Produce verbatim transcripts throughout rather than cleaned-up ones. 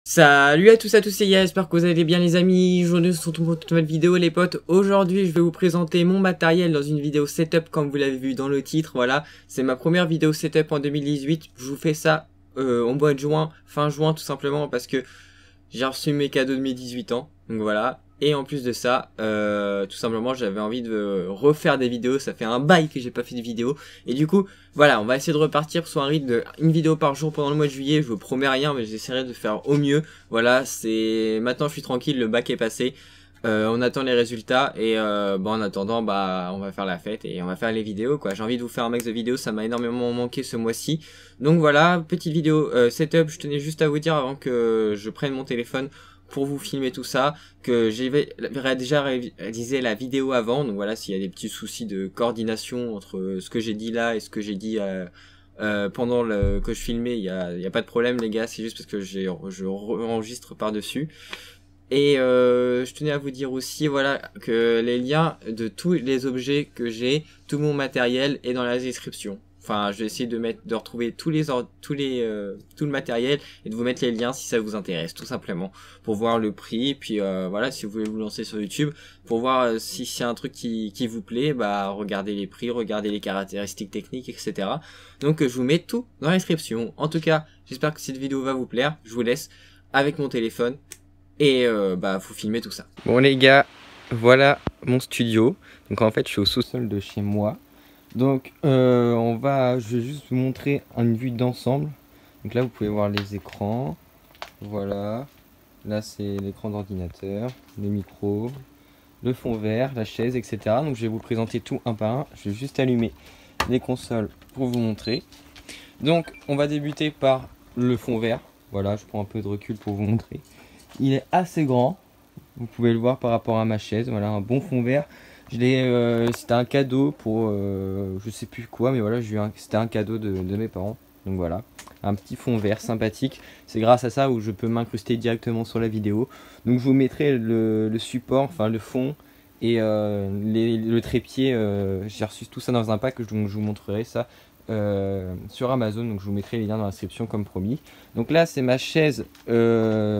Salut à tous à tous, c'est Yaya, j'espère que vous allez bien les amis. Aujourd'hui nous se retrouvons pour une toute nouvelle vidéo les potes. Aujourd'hui je vais vous présenter mon matériel dans une vidéo setup comme vous l'avez vu dans le titre. Voilà, c'est ma première vidéo setup en deux mille dix-huit. Je vous fais ça euh, en mois de juin, fin juin tout simplement parce que j'ai reçu mes cadeaux de mes dix-huit ans. Donc voilà. Et en plus de ça, euh, tout simplement, j'avais envie de refaire des vidéos. Ça fait un bail que j'ai pas fait de vidéo. Et du coup, voilà, on va essayer de repartir sur un rythme de une vidéo par jour pendant le mois de juillet. Je vous promets rien, mais j'essaierai de faire au mieux. Voilà, c'est maintenant je suis tranquille, le bac est passé. Euh, on attend les résultats et euh, bon, en attendant, bah, on va faire la fête et on va faire les vidéos, quoi. J'ai envie de vous faire un max de vidéos, ça m'a énormément manqué ce mois-ci. Donc voilà, petite vidéo euh, setup. Je tenais juste à vous dire avant que je prenne mon téléphone pour vous filmer tout ça, que j'ai déjà réalisé la vidéo avant, donc voilà, s'il y a des petits soucis de coordination entre ce que j'ai dit là et ce que j'ai dit euh, euh, pendant le, que je filmais, il y a, y a pas de problème les gars, c'est juste parce que j'ai je enregistre par dessus. Et euh, je tenais à vous dire aussi, voilà, que les liens de tous les objets que j'ai, tout mon matériel est dans la description. Enfin, je vais essayer de mettre, de retrouver tous les, tous les, euh, tout le matériel et de vous mettre les liens si ça vous intéresse, tout simplement, pour voir le prix. Puis euh, voilà, si vous voulez vous lancer sur YouTube, pour voir euh, si c'est un truc qui, qui vous plaît, bah regardez les prix, regardez les caractéristiques techniques, et cetera. Donc euh, je vous mets tout dans la description. En tout cas, j'espère que cette vidéo va vous plaire. Je vous laisse avec mon téléphone et euh, bah faut filmer tout ça. Bon les gars, voilà mon studio. Donc en fait, je suis au sous-sol de chez moi. Donc euh, on va, je vais juste vous montrer une vue d'ensemble. Donc là vous pouvez voir les écrans, voilà, là c'est l'écran d'ordinateur, les micros, le fond vert, la chaise, et cetera. Donc je vais vous présenter tout un par un. Je vais juste allumer les consoles pour vous montrer. Donc on va débuter par le fond vert. Voilà, je prends un peu de recul pour vous montrer. Il est assez grand, vous pouvez le voir par rapport à ma chaise. Voilà, un bon fond vert. Je l'ai, euh, c'était un cadeau pour, euh, je sais plus quoi, mais voilà, c'était un cadeau de, de mes parents. Donc voilà, un petit fond vert sympathique. C'est grâce à ça où je peux m'incruster directement sur la vidéo. Donc je vous mettrai le, le support, enfin le fond et euh, les, le trépied. Euh, J'ai reçu tout ça dans un pack, donc je vous montrerai ça euh, sur Amazon. Donc je vous mettrai les liens dans la description comme promis. Donc là c'est ma chaise. Euh,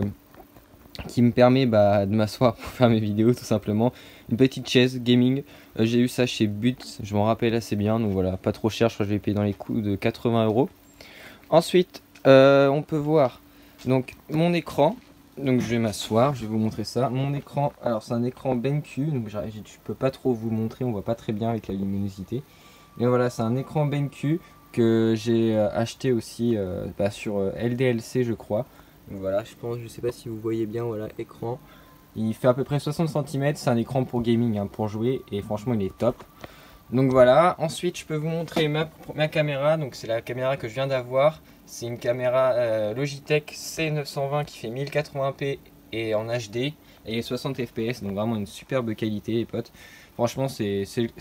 qui me permet bah, de m'asseoir pour faire mes vidéos tout simplement. Une petite chaise gaming, euh, j'ai eu ça chez But, je m'en rappelle assez bien, donc voilà, pas trop cher, je crois que je l'ai payé dans les coûts de quatre-vingts euros. Ensuite, euh, on peut voir donc mon écran, donc je vais m'asseoir, je vais vous montrer ça. Mon écran, alors c'est un écran BenQ, donc je peux pas trop vous montrer, on voit pas très bien avec la luminosité. Mais voilà, c'est un écran BenQ que j'ai acheté aussi euh, bah, sur euh, L D L C je crois. Donc voilà, je pense, je sais pas si vous voyez bien, voilà, écran. Il fait à peu près soixante centimètres, c'est un écran pour gaming, hein, pour jouer, et franchement il est top. Donc voilà, ensuite je peux vous montrer ma, ma caméra, donc c'est la caméra que je viens d'avoir. C'est une caméra euh, Logitech C neuf cent vingt qui fait mille quatre-vingts p et en H D, et soixante F P S, donc vraiment une superbe qualité les potes. Franchement c'est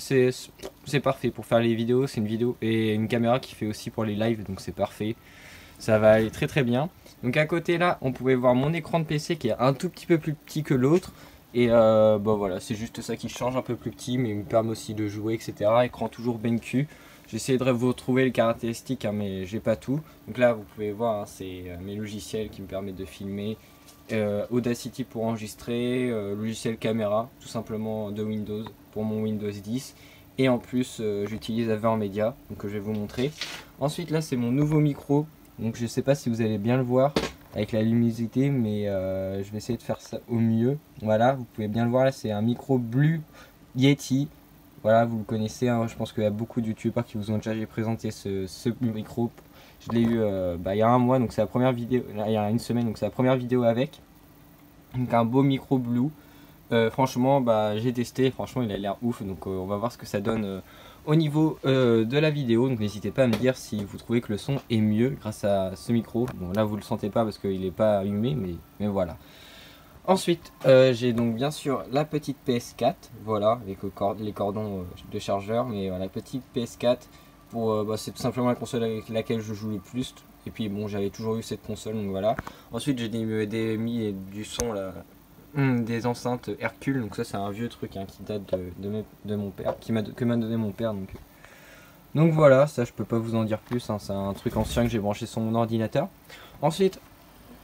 parfait pour faire les vidéos, c'est une vidéo et une caméra qui fait aussi pour les lives, donc c'est parfait. Ça va aller très très bien. Donc à côté là, on pouvait voir mon écran de P C qui est un tout petit peu plus petit que l'autre. Et euh, bon voilà, c'est juste ça qui change, un peu plus petit, mais il me permet aussi de jouer, et cetera. Écran toujours BenQ. J'essaie de vous retrouver les caractéristiques, hein, mais j'ai pas tout. Donc là, vous pouvez voir, hein, c'est euh, mes logiciels qui me permettent de filmer. Euh, Audacity pour enregistrer, euh, logiciel caméra, tout simplement de Windows, pour mon Windows dix. Et en plus, euh, j'utilise AverMedia, donc je vais vous montrer. Ensuite là, c'est mon nouveau micro. Donc je sais pas si vous allez bien le voir avec la luminosité, mais euh, je vais essayer de faire ça au mieux. Voilà, vous pouvez bien le voir là, c'est un micro Blue Yeti. Voilà, vous le connaissez, hein, je pense qu'il y a beaucoup de youtubeurs qui vous ont déjà présenté ce, ce micro. Je l'ai eu euh, bah, il y a un mois, donc c'est la première vidéo, il y a une semaine, donc c'est la première vidéo avec. Donc un beau micro Blue. Euh, franchement, bah, j'ai testé, franchement il a l'air ouf, donc euh, on va voir ce que ça donne euh, au niveau euh, de la vidéo. Donc n'hésitez pas à me dire si vous trouvez que le son est mieux grâce à ce micro. Bon là vous le sentez pas parce qu'il n'est pas allumé, mais, mais voilà. Ensuite euh, j'ai donc bien sûr la petite P S quatre, voilà, avec le cord les cordons euh, de chargeur, mais voilà, la petite P S quatre, pour euh, bah, c'est tout simplement la console avec laquelle je joue le plus. Et puis bon, j'avais toujours eu cette console, donc voilà. Ensuite j'ai des, des, mis du son là, des enceintes Hercule, donc ça c'est un vieux truc, hein, qui date de, de, mes, de mon père, qui m'a que m'a donné mon père, donc donc voilà, ça je peux pas vous en dire plus, hein, c'est un truc ancien que j'ai branché sur mon ordinateur. Ensuite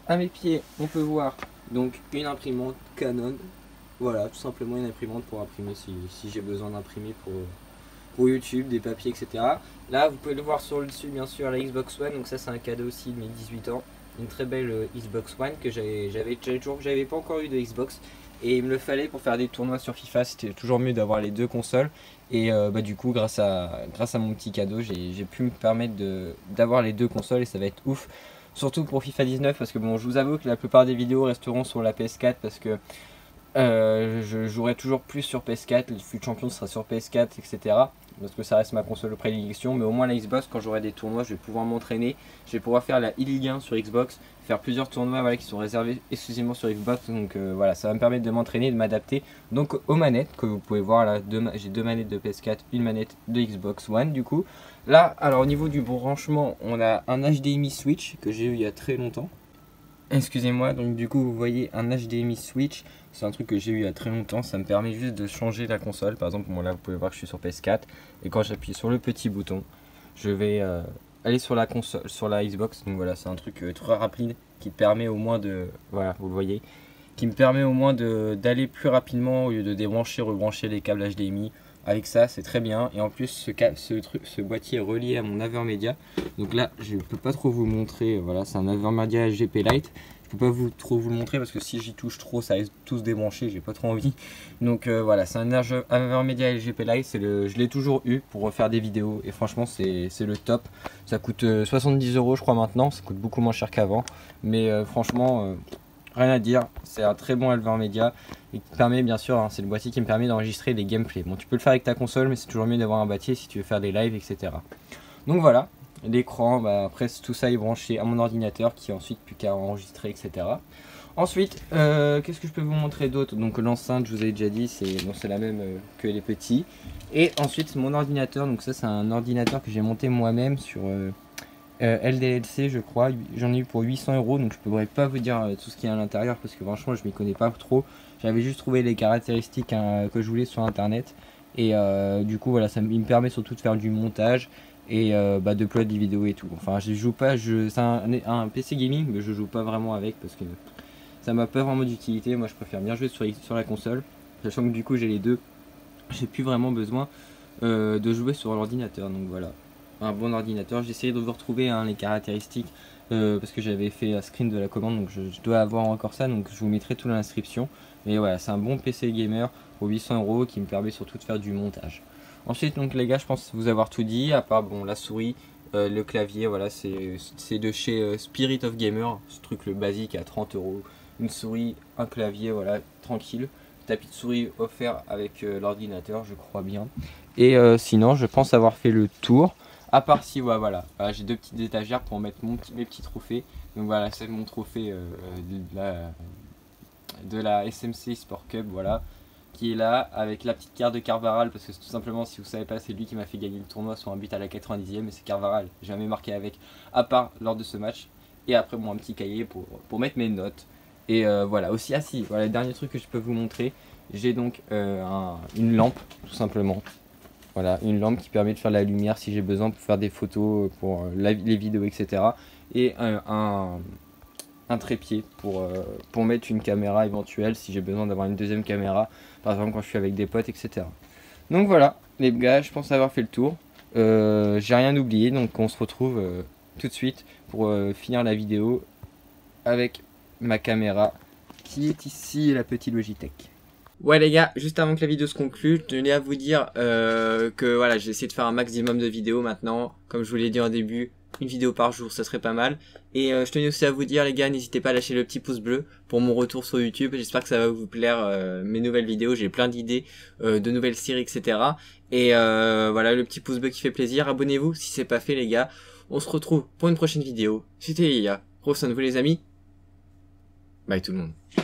À mes pieds, on peut voir donc une imprimante Canon. Voilà, tout simplement une imprimante pour imprimer si, si j'ai besoin d'imprimer pour, pour YouTube, des papiers, et cetera. Là, vous pouvez le voir sur le dessus, bien sûr, la Xbox One. Donc ça, c'est un cadeau aussi de mes dix-huit ans. Une très belle Xbox One que j'avais j'avais toujours j'avais pas encore eu de Xbox. Et il me le fallait pour faire des tournois sur FIFA. C'était toujours mieux d'avoir les deux consoles. Et euh, bah, du coup, grâce à, grâce à mon petit cadeau, j'ai pu me permettre d'avoir les deux consoles et ça va être ouf. Surtout pour FIFA dix-neuf, parce que bon, je vous avoue que la plupart des vidéos resteront sur la P S quatre parce que euh, je jouerai toujours plus sur P S quatre, le fut champion sera sur P S quatre, et cetera. Parce que ça reste ma console de prédilection, mais au moins la Xbox, quand j'aurai des tournois, je vais pouvoir m'entraîner. Je vais pouvoir faire la e-Ligue un sur Xbox, faire plusieurs tournois voilà, qui sont réservés exclusivement sur Xbox. Donc euh, voilà, ça va me permettre de m'entraîner, de m'adapter. Donc aux manettes, que vous pouvez voir là, j'ai deux manettes de P S quatre, une manette de Xbox One du coup. Là, alors au niveau du branchement, on a un H D M I switch que j'ai eu il y a très longtemps. Excusez-moi, donc du coup vous voyez un H D M I switch, c'est un truc que j'ai eu il y a très longtemps, ça me permet juste de changer la console. Par exemple, bon, là vous pouvez voir que je suis sur P S quatre et quand j'appuie sur le petit bouton, je vais euh, aller sur la console, sur la Xbox. Donc voilà, c'est un truc euh, très rapide qui permet au moins de, voilà, vous le voyez, qui me permet au moins d'aller plus rapidement au lieu de débrancher, rebrancher les câbles H D M I. Avec ça, c'est très bien. Et en plus, ce, ce, truc, ce boîtier est relié à mon Avermedia. Donc là, je ne peux pas trop vous le montrer. Voilà, c'est un Avermedia L G P Lite. Je peux pas vous, trop vous le montrer parce que si j'y touche trop, ça risque de tous débrancher. J'ai pas trop envie. Donc euh, voilà, c'est un Avermedia L G P Lite. Le, je l'ai toujours eu pour refaire des vidéos. Et franchement, c'est le top. Ça coûte euh, soixante-dix euros, je crois, maintenant. Ça coûte beaucoup moins cher qu'avant. Mais euh, franchement... Euh, rien à dire, c'est un très bon Avermedia et qui permet bien sûr, hein, c'est le boîtier qui me permet d'enregistrer des gameplays. Bon, tu peux le faire avec ta console, mais c'est toujours mieux d'avoir un boîtier si tu veux faire des lives, et cetera. Donc voilà, l'écran, bah, après tout ça est branché à mon ordinateur qui ensuite plus qu'à enregistrer, et cetera. Ensuite, euh, qu'est-ce que je peux vous montrer d'autre? Donc l'enceinte, je vous ai déjà dit, c'est bon, la même euh, que les petits. Et ensuite mon ordinateur, donc ça c'est un ordinateur que j'ai monté moi-même sur... Euh, Euh, L D L C je crois, j'en ai eu pour huit cents euros, donc je ne pourrais pas vous dire euh, tout ce qu'il y a à l'intérieur parce que franchement je m'y connais pas trop. J'avais juste trouvé les caractéristiques hein, que je voulais sur internet et euh, du coup voilà, ça me permet surtout de faire du montage et euh, bah, de upload des vidéos et tout. Enfin je joue pas, je, c'est un, un P C gaming mais je joue pas vraiment avec parce que ça m'a pas vraiment d'utilité. Moi je préfère bien jouer sur, sur la console, sachant que du coup j'ai les deux, j'ai plus vraiment besoin euh, de jouer sur l'ordinateur, donc voilà. Un bon ordinateur, j'ai essayé de vous retrouver hein, les caractéristiques euh, parce que j'avais fait un screen de la commande, donc je, je dois avoir encore ça, donc je vous mettrai tout dans l'inscription. Mais voilà, c'est un bon P C gamer pour huit cents euros qui me permet surtout de faire du montage. Ensuite donc les gars, je pense vous avoir tout dit, à part bon la souris, euh, le clavier, voilà, c'est de chez euh, Spirit of Gamer, ce truc le basique à trente euros, une souris, un clavier, voilà, tranquille. Tapis de souris offert avec euh, l'ordinateur, je crois bien. Et euh, sinon, je pense avoir fait le tour. À part si, ouais, voilà, voilà j'ai deux petites étagères pour mettre mon petit, mes petits trophées. Donc voilà, c'est mon trophée euh, de, la, de la S M C Sport Cup, voilà, qui est là avec la petite carte de Carvaral. Parce que tout simplement, si vous savez pas, c'est lui qui m'a fait gagner le tournoi sur un but à la quatre-vingt-dixième. Et c'est Carvaral, j'ai jamais marqué avec, à part lors de ce match. Et après, bon, un petit cahier pour, pour mettre mes notes. Et euh, voilà, aussi, ah si, voilà, le dernier truc que je peux vous montrer, j'ai donc euh, un, une lampe, tout simplement. Voilà, une lampe qui permet de faire la lumière si j'ai besoin pour faire des photos, pour la, les vidéos, et cetera. Et un, un, un trépied pour, euh, pour mettre une caméra éventuelle si j'ai besoin d'avoir une deuxième caméra, par exemple quand je suis avec des potes, et cetera. Donc voilà, les gars, je pense avoir fait le tour. Euh, j'ai rien oublié, donc on se retrouve euh, tout de suite pour euh, finir la vidéo avec ma caméra qui est ici, la petite Logitech. Ouais les gars, juste avant que la vidéo se conclue, je tenais à vous dire euh, que voilà, j'ai essayé de faire un maximum de vidéos maintenant. Comme je vous l'ai dit en début, une vidéo par jour, ça serait pas mal. Et euh, je tenais aussi à vous dire les gars, n'hésitez pas à lâcher le petit pouce bleu pour mon retour sur YouTube. J'espère que ça va vous plaire, euh, mes nouvelles vidéos. J'ai plein d'idées, euh, de nouvelles séries, et cetera. Et euh, voilà, le petit pouce bleu qui fait plaisir. Abonnez-vous si c'est pas fait les gars. On se retrouve pour une prochaine vidéo. C'était Elia. Gros son de vous les amis. Bye tout le monde.